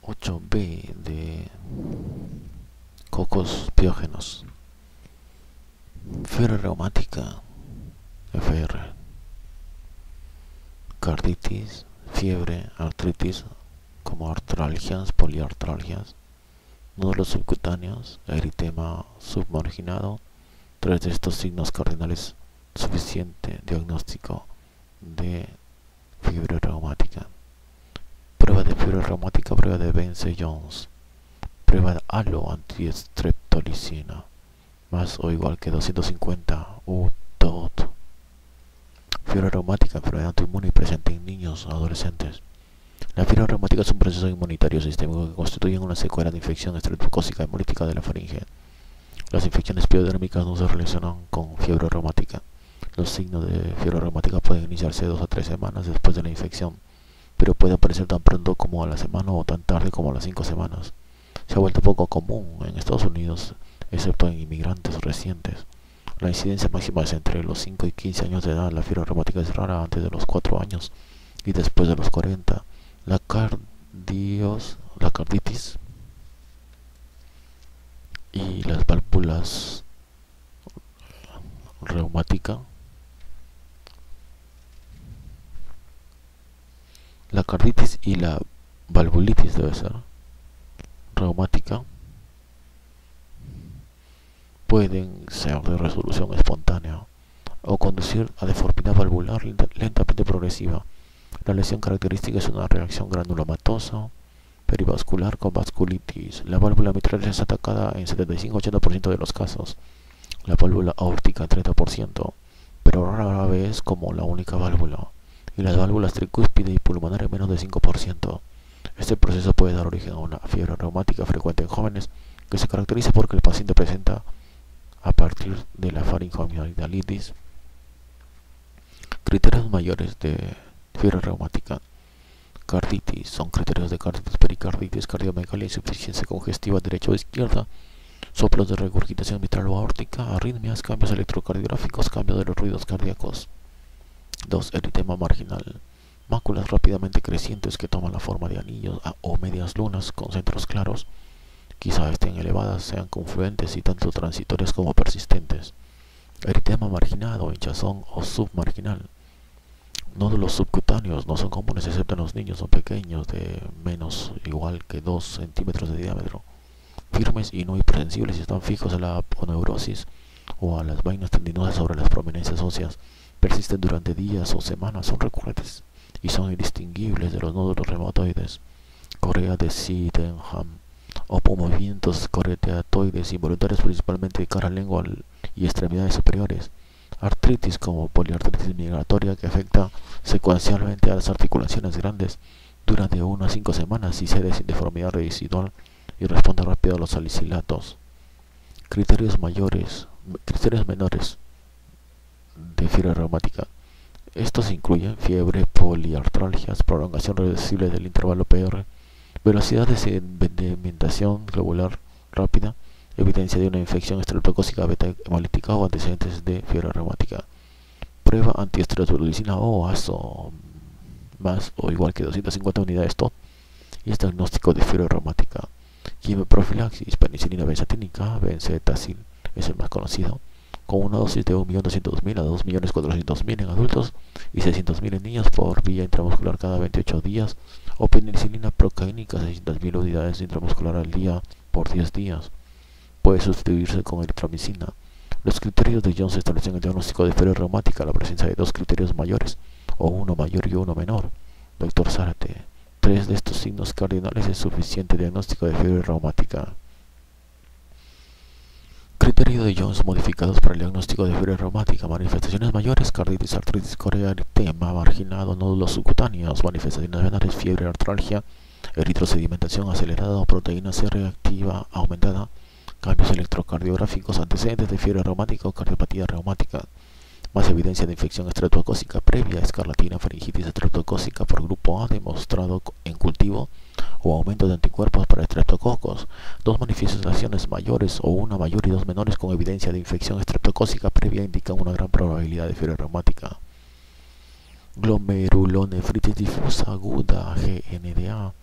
8B de cocos piógenos. Fiebre reumática, FR. Carditis, fiebre, artritis, como artralgias, poliartralgias, nódulos subcutáneos, eritema submarginado. Tres de estos signos cardinales suficiente diagnóstico de fiebre reumática. Prueba de fiebre reumática, prueba de Vence-Jones. Prueba de halo antistreptolicina, más o igual que 250 U-TOT. Fiebre reumática, enfermedad autoinmune presente en niños o adolescentes. La fiebre reumática es un proceso inmunitario sistémico que constituye una secuela de infección estreptocócica hemolítica de la faringe. Las infecciones piodérmicas no se relacionan con fiebre reumática. Los signos de fiebre reumática pueden iniciarse 2 a 3 semanas después de la infección, pero puede aparecer tan pronto como a la semana o tan tarde como a las 5 semanas. Se ha vuelto poco común en Estados Unidos, excepto en inmigrantes recientes. La incidencia máxima es entre los 5 y 15 años de edad. La fiebre reumática es rara antes de los 4 años y después de los 40. La carditis y las válvulas reumática. La carditis y la valvulitis debe ser reumática pueden ser de resolución espontánea o conducir a deformidad valvular lentamente progresiva. La lesión característica es una reacción granulomatosa perivascular con vasculitis. La válvula mitral es atacada en 75-80% de los casos, la válvula aórtica 30%, pero rara vez como la única válvula, y las válvulas tricúspide y pulmonar en menos de 5%. Este proceso puede dar origen a una fiebre reumática frecuente en jóvenes que se caracteriza porque el paciente presenta a partir de la faringoamigdalitis. Criterios mayores de fiebre reumática. Carditis, son criterios de carditis, pericarditis, cardiomegalia, insuficiencia congestiva derecha o izquierda, soplos de regurgitación mitral o aórtica, arritmias, cambios electrocardiográficos, cambio de los ruidos cardíacos. 2. Eritema marginal, máculas rápidamente crecientes que toman la forma de anillos o medias lunas con centros claros. Quizá estén elevadas, sean confluentes y tanto transitorias como persistentes. Eritema marginado, hinchazón o submarginal. Nódulos subcutáneos no son comunes excepto en los niños, son pequeños, de menos igual que 2 centímetros de diámetro, firmes y no hipersensibles y están fijos a la aponeurosis o a las vainas tendinosas sobre las prominencias óseas. Persisten durante días o semanas, son recurrentes y son indistinguibles de los nódulos reumatoides. Correa de Sydenham o movimientos correteatoides involuntarios principalmente de cara, lengua y extremidades superiores. Artritis como poliartritis migratoria que afecta secuencialmente a las articulaciones grandes, dura de 1 a 5 semanas y cede sin deformidad residual y responde rápido a los salicilatos. Criterios menores de fiebre reumática. Estos incluyen fiebre, poliartralgias, prolongación reversible del intervalo PR, velocidad de sedimentación globular rápida, evidencia de una infección estreptocócica beta hemolítica o antecedentes de fiebre reumática. Prueba antiestreptolicina o ASO más o igual que 250 unidades TOT y es diagnóstico de fiebre reumática. Quimioprofilaxis, penicilina benzatínica, benzetacil es el más conocido, con una dosis de 1.200.000 a 2.400.000 en adultos y 600.000 en niños por vía intramuscular cada 28 días, o penicilina procaínica 600.000 unidades intramuscular al día por 10 días. Puede sustituirse con eritromicina. Los criterios de Jones establecen el diagnóstico de fiebre reumática, la presencia de 2 criterios mayores, o uno mayor y uno menor. Dr. Zárate, 3 de estos signos cardinales es suficiente diagnóstico de fiebre reumática. Criterio de Jones modificados para el diagnóstico de fiebre reumática. Manifestaciones mayores: carditis, artritis, correa, eritema marginado, nódulos subcutáneos. Manifestaciones menores: fiebre, artralgia, eritrosedimentación acelerada o proteína C reactiva aumentada, cambios electrocardiográficos, antecedentes de fiebre reumática o cardiopatía reumática. Más evidencia de infección estreptocócica previa, escarlatina, faringitis estreptocócica por grupo A demostrado en cultivo, o aumento de anticuerpos para estreptococos. 2 manifestaciones mayores o una mayor y 2 menores con evidencia de infección estreptocócica previa indican una gran probabilidad de fiebre reumática. Glomerulonefritis difusa aguda, GNDA,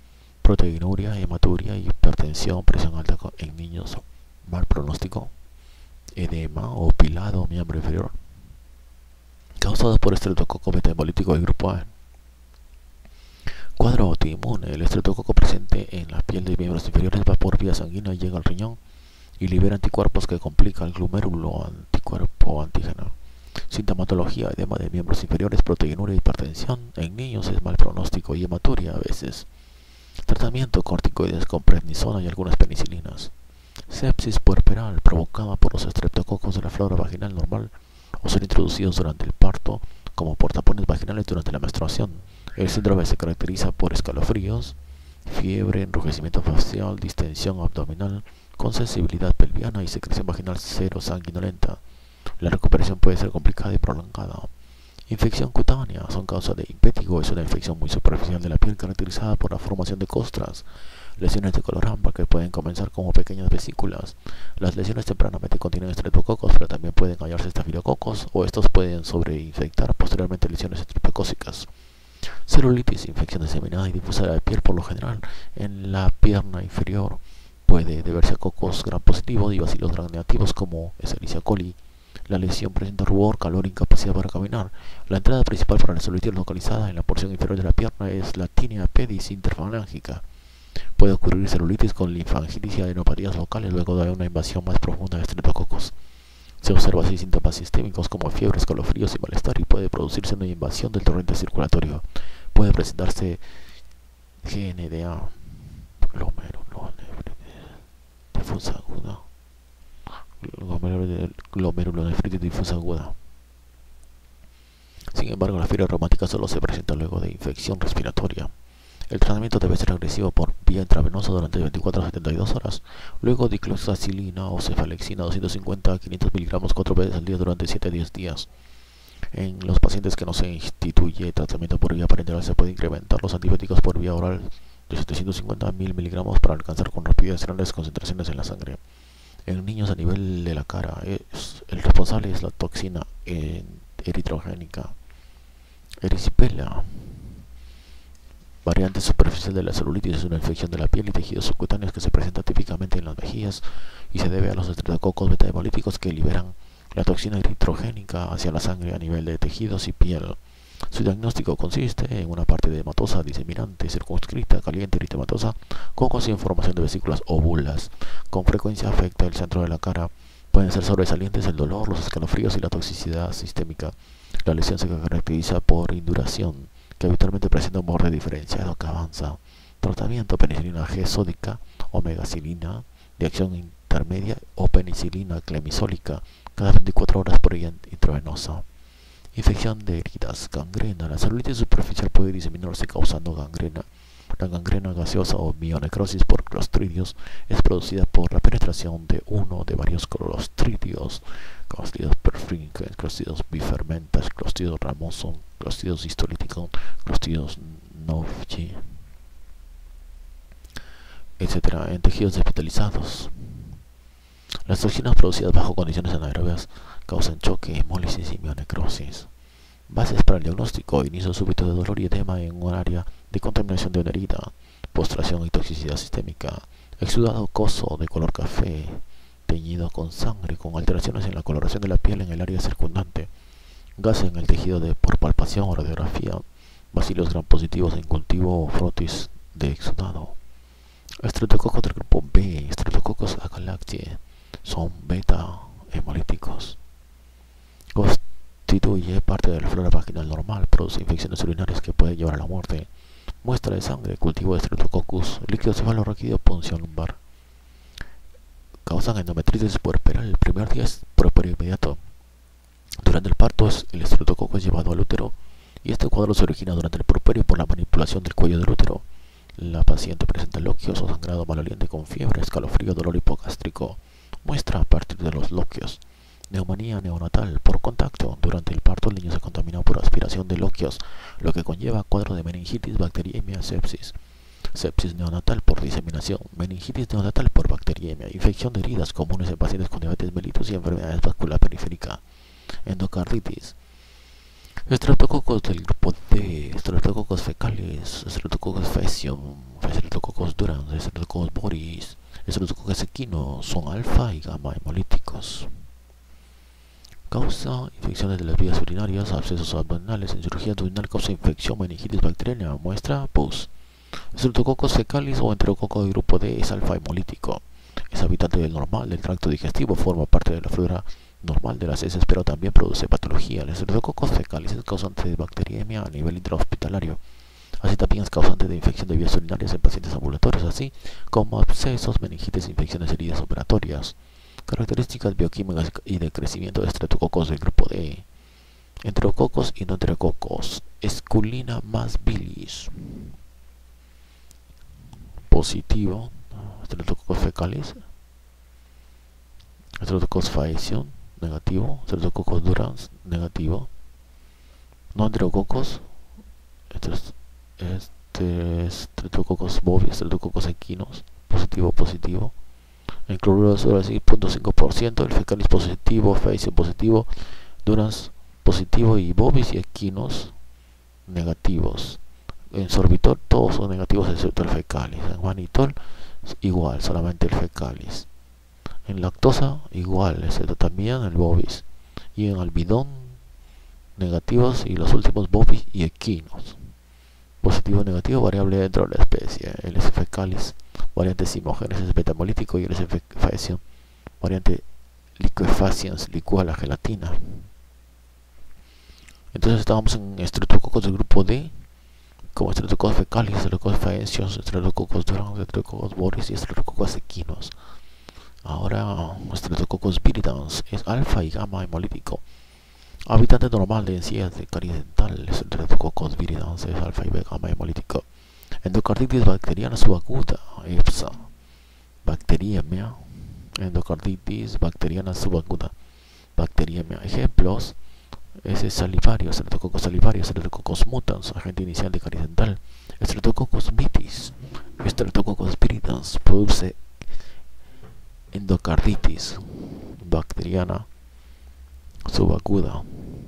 proteinuria, hematuria, hipertensión, presión alta en niños, mal pronóstico, edema o pilado miembro inferior, causado por estreptococo beta hemolítico del grupo A. Cuadro autoinmune. El estreptococo presente en la piel de miembros inferiores va por vía sanguínea y llega al riñón y libera anticuerpos que complican el glomérulo anticuerpo antígeno. Sintomatología: edema de miembros inferiores, proteinuria, hipertensión. En niños es mal pronóstico y hematuria a veces. Tratamiento: corticoides con prednisona y algunas penicilinas. Sepsis puerperal provocada por los estreptococos de la flora vaginal normal o ser introducidos durante el parto como por tapones vaginales durante la menstruación. El síndrome se caracteriza por escalofríos, fiebre, enrojecimiento facial, distensión abdominal, con sensibilidad pelviana y secreción vaginal cero sanguinolenta. La recuperación puede ser complicada y prolongada. Infección cutánea son causa de impétigo. Es una infección muy superficial de la piel caracterizada por la formación de costras, lesiones de color ámbar que pueden comenzar como pequeñas vesículas. Las lesiones tempranamente contienen estreptococos, pero también pueden hallarse estafilococos o estos pueden sobreinfectar posteriormente lesiones estreptocócicas. Celulitis, infección diseminada y difusa de la piel por lo general en la pierna inferior. Puede deberse a cocos gram positivos y bacilos gram negativos como Escherichia coli. La lesión presenta rubor, calor e incapacidad para caminar. La entrada principal para la celulitis localizada en la porción inferior de la pierna es la tinea pedis interfalángica. Puede ocurrir celulitis con linfangitis y adenopatías locales luego de una invasión más profunda de estreptococos. Se observa así síntomas sistémicos como fiebre, escalofríos y malestar, y puede producirse una invasión del torrente circulatorio. Puede presentarse GNDA, difusa aguda, glomerulonefritis difusa aguda. Sin embargo, la fiebre reumática solo se presenta luego de infección respiratoria. El tratamiento debe ser agresivo por vía intravenosa durante 24 a 72 horas. Luego dicloxacilina o cefalexina 250 a 500 miligramos 4 veces al día durante 7 a 10 días. En los pacientes que no se instituye tratamiento por vía parenteral se puede incrementar los antibióticos por vía oral de 750 a 1000 miligramos para alcanzar con rapidez grandes concentraciones en la sangre. En niños a nivel de la cara, el responsable es la toxina eritrogénica. Erisipela. Variante superficial de la celulitis es una infección de la piel y tejidos subcutáneos que se presenta típicamente en las mejillas y se debe a los estreptococos beta hemolíticos que liberan la toxina eritrogénica hacia la sangre a nivel de tejidos y piel. Su diagnóstico consiste en una parte edematosa diseminante, circunscrita, caliente, eritematosa, cocos y en formación de vesículas o bulas. Con frecuencia afecta el centro de la cara. Pueden ser sobresalientes el dolor, los escalofríos y la toxicidad sistémica. La lesión se caracteriza por induración, que habitualmente presenta un borde diferenciado que avanza. Tratamiento: penicilina G sódica, omegacilina de acción intermedia o penicilina clemisólica cada 24 horas por vía intravenosa. Infección de heridas, gangrena. La celulitis superficial puede diseminarse causando gangrena. La gangrena gaseosa o mionecrosis por clostridios es producida por la penetración de uno de varios clostridios: Clostridios perfringens, Clostridios bifermentas, Clostridios ramoson, Clostridios histolíticos, Clostridios novyi, etc. en tejidos hospitalizados. Las toxinas producidas bajo condiciones anaerobias causan choque, hemólisis y mionecrosis. Bases para el diagnóstico: inicio súbito de dolor y edema en un área de contaminación de una herida, postración y toxicidad sistémica, exudado acuoso de color café, teñido con sangre, con alteraciones en la coloración de la piel en el área circundante, gases en el tejido por palpación o radiografía, bacilos gram positivos en cultivo o frotis de exudado. Estreptococos del grupo B, Streptococcus agalactiae, son beta hemolíticos. Constituye parte de la flora vaginal normal, produce infecciones urinarias que pueden llevar a la muerte. Muestra de sangre, cultivo de Streptococcus, líquido cefalorraquídeo, punción lumbar. Causan endometritis puerperal. El primer día es puerperio inmediato. Durante el parto el estreptococo es llevado al útero y este cuadro se origina durante el puerperio por la manipulación del cuello del útero. La paciente presenta loquios o sangrado maloliente con fiebre, escalofrío, dolor hipogástrico. Muestra a partir de los loquios. Neumonía neonatal por contacto. Durante el parto el niño se contamina por aspiración de loquios, lo que conlleva cuadro de meningitis, bacteriemia, sepsis. Sepsis neonatal por diseminación. Meningitis neonatal por bacteriemia. Infección de heridas comunes en pacientes con diabetes mellitus y enfermedades vascular periférica. Endocarditis. Estreptococcus del grupo D, Streptococcus fecalis, Streptococcus faecium, Streptococcus durans, Streptococcus boris, Streptococcus equinos son alfa y gamma hemolíticos. Causa infecciones de las vías urinarias, abscesos abdominales, en cirugía abdominal causa infección meningitis bacteriana, muestra pus. Streptococcus fecalis o enterococo del grupo D es alfa hemolítico. Es habitante del normal del tracto digestivo, forma parte de la flora normal de las heces, pero también produce patología. El Streptococcus fecalis es causante de bacteriemia a nivel intrahospitalario. Así también es causante de infección de vías urinarias en pacientes ambulatorios, así como abscesos, meningitis, infecciones de heridas operatorias. Características bioquímicas y de crecimiento de Streptococcus del grupo D. Enterococos y no enterococos. Esculina más bilis. Positivo. Streptococcus fecalis. Streptococcus faecium. Negativo. Streptococcus durans. Negativo. No enterococos. Streptococcus bovis. Streptococcus equinos. Positivo, positivo. El cloruro de sodio así 0.5%, el fecalis positivo, faecium positivo, durans positivo y bovis y equinos negativos. En sorbitol todos son negativos excepto el fecalis. En mannitol igual, solamente el fecalis. En lactosa igual, excepto también el bovis. Y en almidón negativos y los últimos bovis y equinos. Positivo negativo variable dentro de la especie. El S fecalis variante simogénesis betamolítico y el S faecium variante liquefaciens licúa la gelatina. Entonces estábamos en Streptococcus del grupo D, como Streptococcus fecalis, Streptococcus faecium, Streptococcus durans, Streptococcus boris y Streptococcus equinos. Ahora Streptococcus viridans es alfa y gamma hemolítico. Habitante normal de encías de caries dental, Streptococcus viridans es alfa y gamma hemolítico. Endocarditis bacteriana subaguda, EPSA. Bacteriemia. Endocarditis bacteriana subaguda. Bacteriemia. Ejemplos: S. salivario, Streptococcus salivario, Streptococcus mutans, agente inicial de caries dental. Streptococcus mitis. Streptococcus viridans produce endocarditis bacteriana subaguda.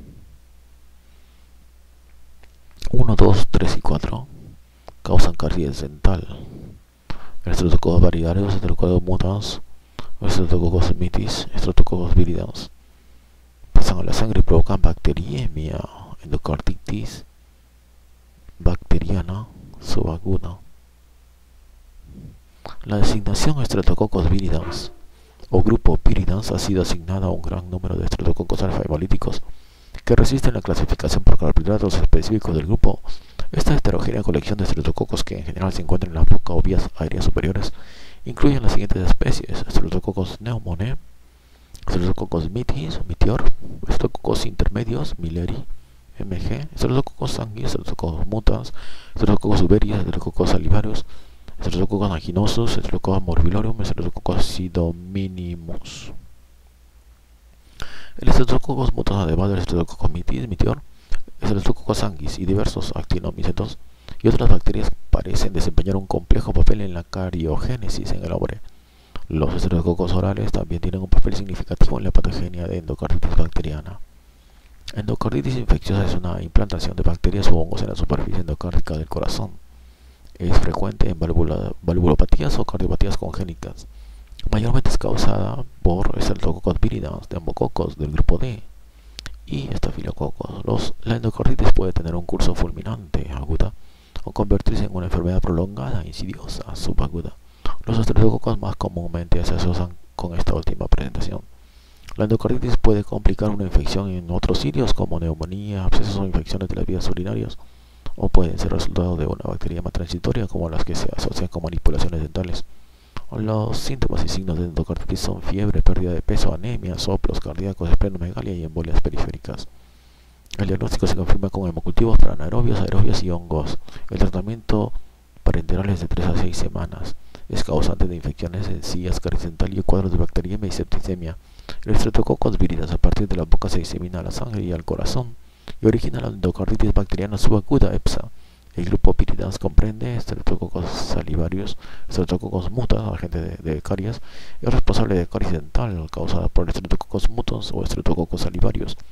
1, 2, 3 y 4 causan caries dental. Streptococcus variegarius, Streptococcus mutans, Streptococcus mitis, Streptococcus viridans pasan a la sangre y provocan bacteriemia, endocarditis bacteriana subaguda. La designación Streptococcus viridans o grupo viridans ha sido asignada a un gran número de Streptococcus alfa hemolíticos que resisten la clasificación por carbohidratos específicos del grupo. Esta heterogénea colección de Streptococos, que en general se encuentran en la boca o vías aéreas superiores, incluyen las siguientes especies: Streptococcus pneumoniae, Streptococcus mitis, Mitior, Streptococcus intermedios, Milleri, MG, Streptococcus sanguis, Streptococcus mutans, Streptococcus uberis, Streptococcus salivarius, Streptococcus anginosus, Streptococcus morbillorum, Streptococcus pseudominimus. El Streptococcus mutans, además del Streptococcus mitis, Mitior, Streptococcus sanguis y diversos actinomycetos y otras bacterias parecen desempeñar un complejo papel en la cariogénesis en el hombre. Los Streptococcus orales también tienen un papel significativo en la patogenia de endocarditis bacteriana. Endocarditis infecciosa es una implantación de bacterias o hongos en la superficie endocárdica del corazón. Es frecuente en valvulopatías o cardiopatías congénitas. Mayormente es causada por Streptococcus viridans, Pneumococos del grupo D y Staphylococcus. La endocarditis puede tener un curso fulminante, aguda, o convertirse en una enfermedad prolongada, insidiosa, subaguda. Los Streptococcus más comúnmente se asocian con esta última presentación. La endocarditis puede complicar una infección en otros sitios como neumonía, abscesos o infecciones de las vías urinarias, o pueden ser resultado de una bacteriemia transitoria como las que se asocian con manipulaciones dentales. Los síntomas y signos de endocarditis son fiebre, pérdida de peso, anemia, soplos cardíacos, esplenomegalia y embolias periféricas. El diagnóstico se confirma con hemocultivos para anaerobios, aerobios y hongos. El tratamiento parenteral es de 3 a 6 semanas. Es causante de infecciones en encías, caries dental y cuadros de bacteriemia y septicemia. El Streptococcus viridans a partir de la boca se disemina a la sangre y al corazón y origina la endocarditis bacteriana subaguda, EPSA. El grupo viridans comprende Streptococcus salivarius, Streptococcus mutans, agente de caries, es responsable de caries dental causada por Streptococcus mutans o Streptococcus salivarius.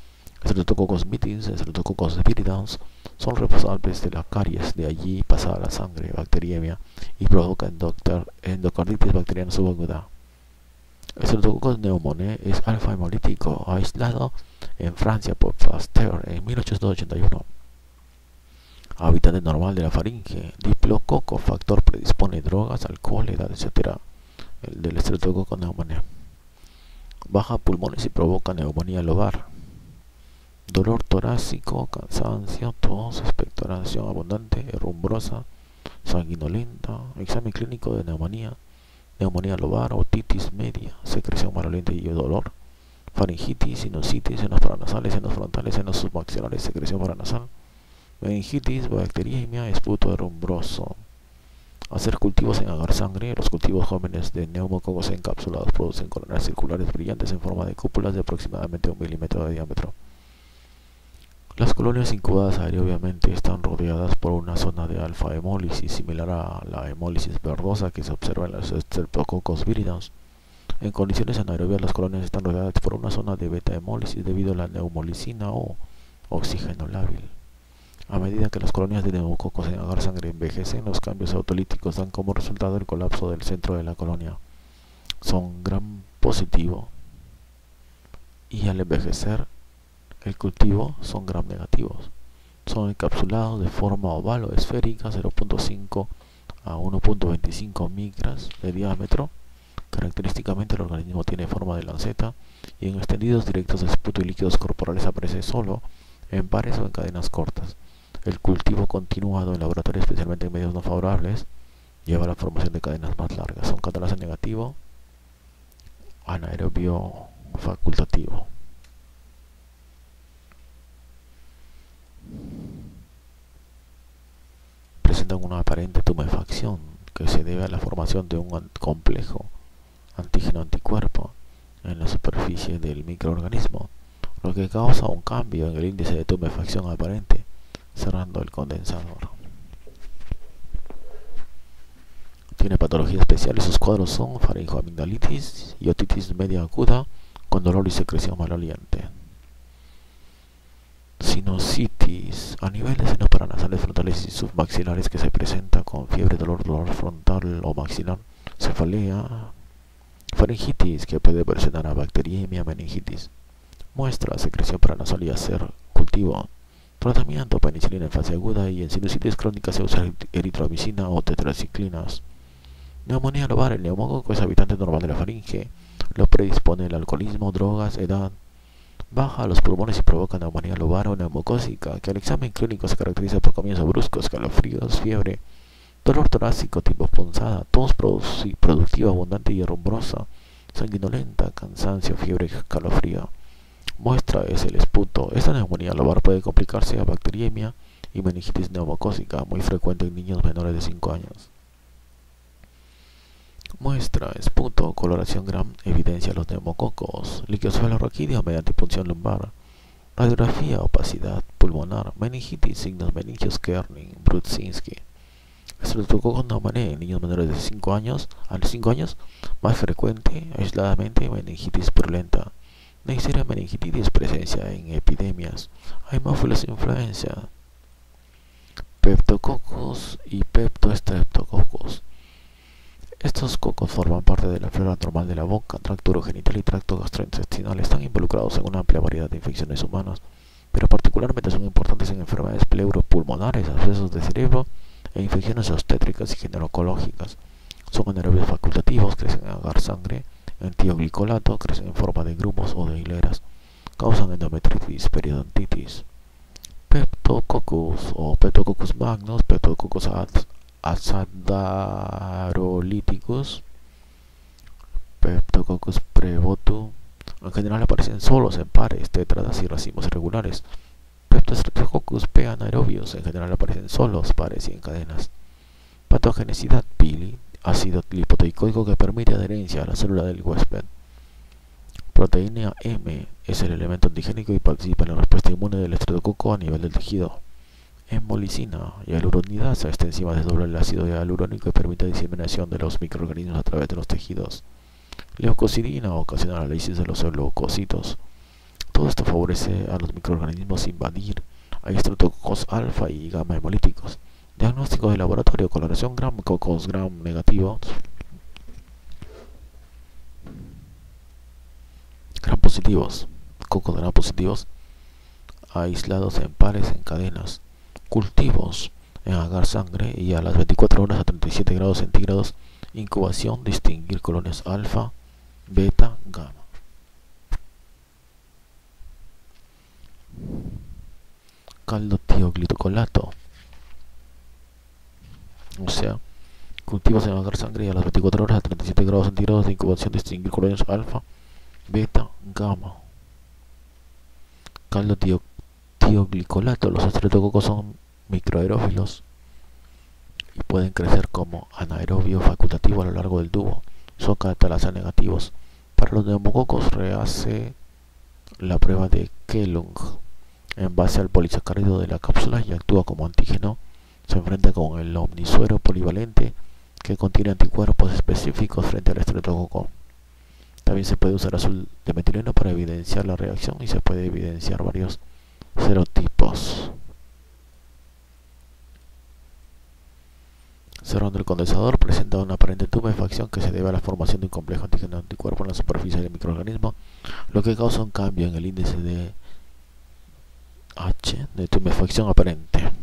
Streptococcus mitis, Streptococcus viridans son responsables de la caries, de allí pasa a la sangre, bacteriemia, y provoca endocarditis bacteriana subaguda. Streptococcus pneumoniae es alfa hemolítico aislado en Francia por Pasteur en 1881. Hábitat normal de la faringe, diplococo, factor predispone drogas, alcohol, edad, etc. El del Streptococcus pneumoniae. Baja pulmones y provoca neumonía lobar. Dolor torácico, cansancio, tos, expectoración abundante, rumbrosa, sanguinolenta, examen clínico de neumonía, neumonía lobar, otitis media, secreción maloliente y dolor, faringitis, sinusitis, senos paranasales, senos frontales, senos submaxilares, secreción paranasal, meningitis, bacteriemia, esputo rumbroso. Hacer cultivos en agar sangre. Los cultivos jóvenes de neumococos encapsulados producen colonias circulares brillantes en forma de cúpulas de aproximadamente 1 milímetro de diámetro. Las colonias incubadas aeróbicamente están rodeadas por una zona de alfa-hemólisis similar a la hemólisis verdosa que se observa en los Streptococcus viridans. En condiciones anaerobias, las colonias están rodeadas por una zona de beta-hemólisis debido a la neumolicina o oxígeno lábil. A medida que las colonias de neumococos en agar sangre envejecen, los cambios autolíticos dan como resultado el colapso del centro de la colonia. Son gram positivo y al envejecer el cultivo son gram negativos. Son encapsulados de forma oval o esférica, 0.5 a 1.25 micras de diámetro. Característicamente el organismo tiene forma de lanceta y en extendidos directos de esputo y líquidos corporales aparece solo, en pares o en cadenas cortas. El cultivo continuado en laboratorio, especialmente en medios no favorables, lleva a la formación de cadenas más largas. Son catalasa negativo, anaerobio facultativo. Presentan una aparente tumefacción que se debe a la formación de un complejo antígeno-anticuerpo en la superficie del microorganismo, lo que causa un cambio en el índice de tumefacción aparente, cerrando el condensador. Tiene patología especial y sus cuadros son faringoamigdalitis y otitis media aguda con dolor y secreción maloliente. Sinusitis a nivel de senos paranasales, frontales y submaxilares que se presenta con fiebre, dolor frontal o maxilar, cefalea, faringitis que puede presentar a bacteriemia, meningitis. Muestra secreción paranasal y hacer cultivo. Tratamiento: penicilina en fase aguda, y en sinusitis crónica se usa eritromicina o tetraciclinas. Neumonía lobar. El neumococo es habitante normal de la faringe. Lo predispone el alcoholismo, drogas, edad. Baja a los pulmones y provoca neumonía lobar o neumocócica, que al examen clínico se caracteriza por comienzos bruscos, escalofríos, fiebre, dolor torácico tipo punzada, tos productiva abundante y rumbrosa, sanguinolenta, cansancio, fiebre y escalofrío. Muestra es el esputo. Esta neumonía lobar puede complicarse a bacteriemia y meningitis neumocócica, muy frecuente en niños menores de 5 años. Muestra, esputo, coloración gram, evidencia los neumococos, liqueosfalorraquídeo mediante punción lumbar, radiografía, opacidad pulmonar, meningitis, signos meningios Kerning, Brudzinski. Streptococcus pneumoniae en niños menores de 5 años, a los 5 años, más frecuente, aisladamente, meningitis purulenta. Neisseria meningitis, presencia en epidemias, Haemophilus influenza, Peptococcus y Peptostreptococcus. Estos cocos forman parte de la flora normal de la boca, tracto urogenital y tracto gastrointestinal. Están involucrados en una amplia variedad de infecciones humanas, pero particularmente son importantes en enfermedades pleuropulmonares, abscesos de cerebro e infecciones obstétricas y ginecológicas. Son anaerobios facultativos, crecen en agar sangre, en tioglicolato, crecen en forma de grumos o de hileras, causan endometritis, periodontitis. Peptococcus o Peptococcus magnus, Peptococcus azadirolíticos, Peptococcus prebotu. En general aparecen solos, en pares, tétradas y racimos irregulares. Peptostreptococcus P. anaerobios. En general aparecen solos, pares y en cadenas. Patogenicidad: pili, ácido lipoicoico que permite adherencia a la célula del huésped. Proteína M es el elemento antigénico y participa en la respuesta inmune del estreptococo a nivel del tejido. Hemolicina y hialuronidasa. Esta enzima desdobla el ácido hialurónico y permite diseminación de los microorganismos a través de los tejidos. Leucocidina ocasiona la lisis de los leucocitos. Todo esto favorece a los microorganismos invadir a estreptococos alfa y gamma hemolíticos. Diagnóstico de laboratorio: coloración gram cocos gram negativos, gram positivos, cocos gram positivos aislados en pares en cadenas. Cultivos en agar sangre y a las 24 horas a 37 grados centígrados. Incubación: distinguir colonias alfa, beta, gamma. Caldo tioglicolato, o sea, cultivos en agar sangre y a las 24 horas a 37 grados centígrados de incubación, distinguir colonias alfa, beta, gamma. Caldo tioglicolato. Los estreptococos son microaerófilos y pueden crecer como anaerobio facultativo a lo largo del tubo. Son catalasa negativos. Para los neumococos rehace la prueba de Kellogg en base al polisacárido de la cápsula y actúa como antígeno. Se enfrenta con el omnisuero polivalente que contiene anticuerpos específicos frente al estreptococo. También se puede usar azul de metileno para evidenciar la reacción y se puede evidenciar varios serotipos. Cerrando el condensador, presenta una aparente tumefacción que se debe a la formación de un complejo antígeno-anticuerpo en la superficie del microorganismo, lo que causa un cambio en el índice de H de tumefacción aparente.